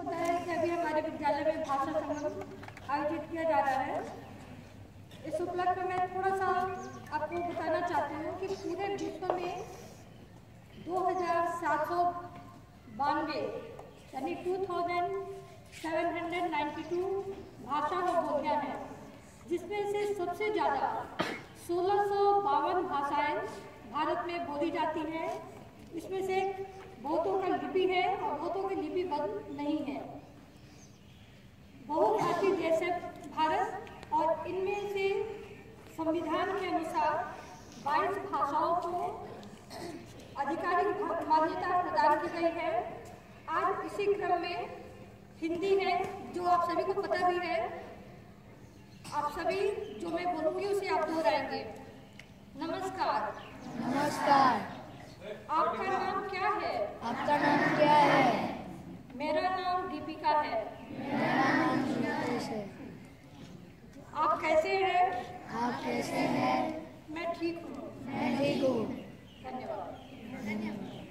पता है कि अभी हमारे विद्यालय में भाषा संगम आयोजित किया जा रहा है। इस उपलक्ष्य में मैं थोड़ा सा आपको बताना चाहती हूँ कि पूरे विश्व में 2792 यानी 2792 भाषा व बोलियाँ हैं, जिसमें से सबसे ज़्यादा 1652 भाषाएं भारत में बोली जाती हैं। इसमें से बहुतों का लिपि है और बहुतों की लिपिबद्ध नहीं है। बहुभाषी देश है भारत और इनमें से संविधान के अनुसार 22 भाषाओं को आधिकारिक मान्यता प्रदान की गई है। आज इसी क्रम में हिंदी है, जो आप सभी को पता भी है। आप सभी जो मैं बोलूँगी उसे आप दोहराएंगे। नमस्कार। नमस्कार। आपका नाम क्या है? आपका नाम क्या है? मेरा नाम दीपिका है। मेरा नाम सुरेश है। आप कैसे हैं? आप कैसे हैं? मैं ठीक हूँ। मैं ठीक हूँ। धन्यवाद।